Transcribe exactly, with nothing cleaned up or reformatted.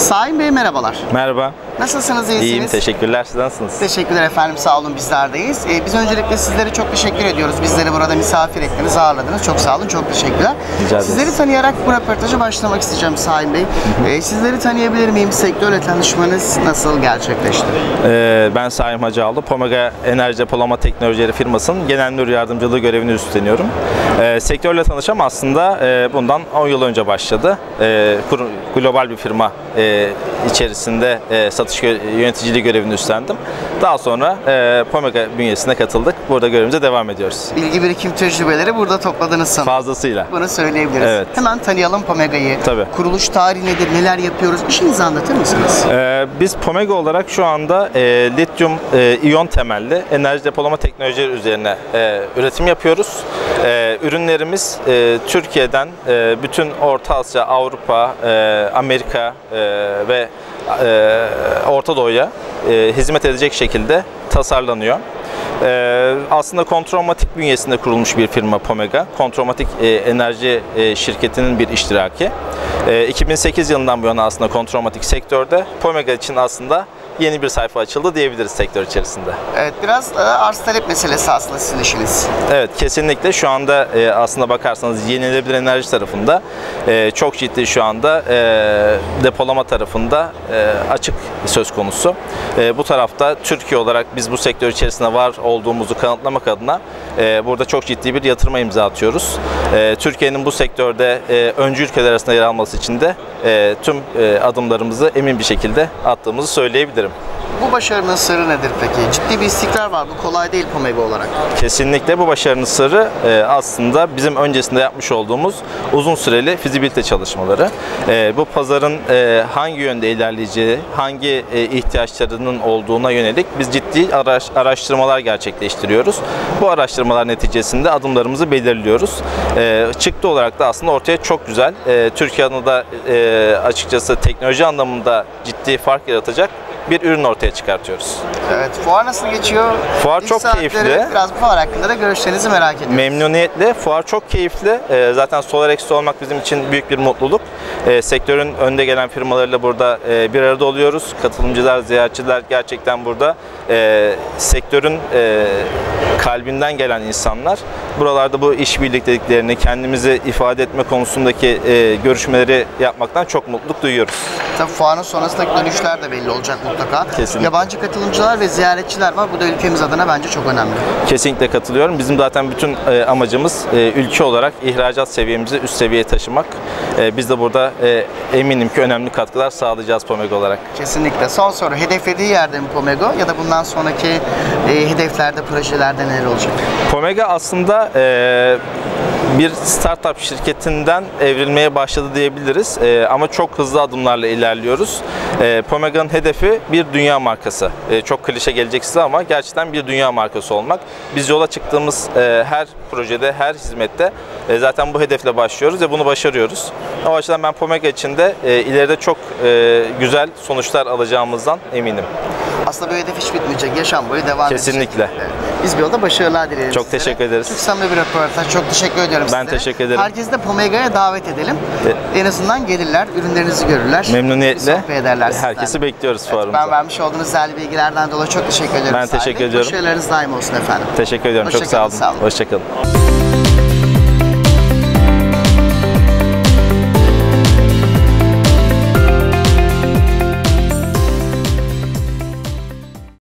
Saim Bey merhabalar. Merhaba. Nasılsınız, iyisiniz? İyiyim, teşekkürler. Siz nasılsınız? Teşekkürler efendim, sağ olun, bizlerdeyiz. Ee, biz öncelikle sizlere çok teşekkür ediyoruz. Bizleri burada misafir ettiniz, ağırladınız. Çok sağ olun, çok teşekkürler. Rica ederiz. Sizleri tanıyarak bu röportaja başlamak isteyeceğim Saim Bey. Ee, sizleri tanıyabilir miyim? Sektörle tanışmanız nasıl gerçekleşti? Ee, ben Saim Hacıoğlu. Pomega Enerji Depolama Teknolojileri firmasının genel müdür yardımcılığı görevini üstleniyorum. Ee, sektörle tanışam aslında e, bundan on yıl önce başladı. E, global bir firma e, içerisinde e, satış yöneticiliği görevini üstlendim. Daha sonra e, Pomega bünyesine katıldık. Burada görevimize devam ediyoruz. Bilgi birikim tecrübeleri burada topladınız sanırım. Fazlasıyla. Bunu söyleyebiliriz. Evet. Hemen tanıyalım Pomega'yı. Tabii. Kuruluş tarihi nedir, neler yapıyoruz? İşinizi anlatır mısınız? Ee, biz Pomega olarak şu anda e, lityum e, iyon temelli enerji depolama teknolojileri üzerine e, üretim yapıyoruz. E, ürünlerimiz e, Türkiye'den e, bütün Orta Asya, Avrupa, e, Amerika e, ve e, Orta Doğu'ya e, hizmet edecek şekilde tasarlanıyor. Ee, aslında Kontrolmatik bünyesinde kurulmuş bir firma Pomega. Kontrolmatik e, enerji e, şirketinin bir iştiraki. E, iki bin sekiz yılından bu yana aslında Kontrolmatik sektörde. Pomega için aslında yeni bir sayfa açıldı diyebiliriz sektör içerisinde. Evet, biraz e, arz talep meselesi aslında sizin işiniz. Evet, kesinlikle şu anda e, aslında bakarsanız yenilenebilir enerji tarafında e, çok ciddi şu anda e, depolama tarafında e, açık söz konusu. E, bu tarafta Türkiye olarak biz bu sektör içerisinde var olduğumuzu kanıtlamak adına e, burada çok ciddi bir yatırıma imza atıyoruz. E, Türkiye'nin bu sektörde e, öncü ülkeler arasında yer alması için de e, tüm e, adımlarımızı emin bir şekilde attığımızı söyleyebilirim. Bu başarının sırrı nedir peki? Ciddi bir istikrar var. Bu kolay değil Pomega olarak. Kesinlikle bu başarının sırrı e, aslında bizim öncesinde yapmış olduğumuz uzun süreli fizibilite çalışmaları. E, bu pazarın e, hangi yönde ilerleyeceği, hangi e, ihtiyaçlarının olduğuna yönelik biz ciddi araş, araştırmalar gerçekleştiriyoruz. Bu araştırmalar neticesinde adımlarımızı belirliyoruz. E, çıktı olarak da aslında ortaya çok güzel, e, Türkiye adına e, açıkçası teknoloji anlamında ciddi fark yaratacak bir ürün ortaya çıkartıyoruz. Evet, fuar nasıl geçiyor? Fuar İlk çok saatleri, keyifli. Biraz bu fuar hakkında da görüşlerinizi merak ediyorum. Memnuniyetle. Fuar çok keyifli. Ee, zaten SolarX'te olmak bizim için büyük bir mutluluk. Ee, sektörün önde gelen firmalarıyla burada e, bir arada oluyoruz. Katılımcılar, ziyaretçiler gerçekten burada e, sektörün e, kalbinden gelen insanlar. Buralarda bu iş birlikteliklerini, kendimizi ifade etme konusundaki e, görüşmeleri yapmaktan çok mutluluk duyuyoruz. Tabii fuarın sonrasındaki dönüşler de belli olacak mutlaka. Kesinlikle. Yabancı katılımcılar ve ziyaretçiler var. Bu da ülkemiz adına bence çok önemli. Kesinlikle katılıyorum. Bizim zaten bütün e, amacımız e, ülke olarak ihracat seviyemizi üst seviyeye taşımak. E, biz de burada e, eminim ki önemli katkılar sağlayacağız Pomega olarak. Kesinlikle. Son soru. Hedeflediği yerde mi Pomega ya da bundan sonraki e, hedeflerde, projelerde neler olacak? Pomega aslında e, bir startup şirketinden evrilmeye başladı diyebiliriz. E, ama çok hızlı adımlarla ilerliyoruz. E, Pomega'nın hedefi bir dünya markası. E, çok klişe gelecek size ama gerçekten bir dünya markası olmak. Biz yola çıktığımız e, her projede, her hizmette e, zaten bu hedefle başlıyoruz ve bunu başarıyoruz. O açıdan ben Pomega için de e, ileride çok e, güzel sonuçlar alacağımızdan eminim. Aslında bu hedef hiç bitmeyecek. Yaşam boyu devam edecek. Kesinlikle. Biz bir yolda başarılar dileyelim Çok sizlere. teşekkür ederiz. Çok samimi bir röportaj. Çok teşekkür ediyorum Ben sizlere. teşekkür ederim. Herkesi de Pomega'ya davet edelim. Evet. En azından gelirler, ürünlerinizi görürler. Memnuniyetle. Sohbet ederler Herkesi sizlerle. bekliyoruz Evet, fuarımıza. ben vermiş olduğunuz değerli bilgilerden dolayı çok teşekkür ediyorum. Ben teşekkür Sahi Bey. ediyorum. Başarılarınız daim olsun efendim. Teşekkür ediyorum. Hoşça Çok sağ kalın, olun. sağ olun. Hoşça kalın.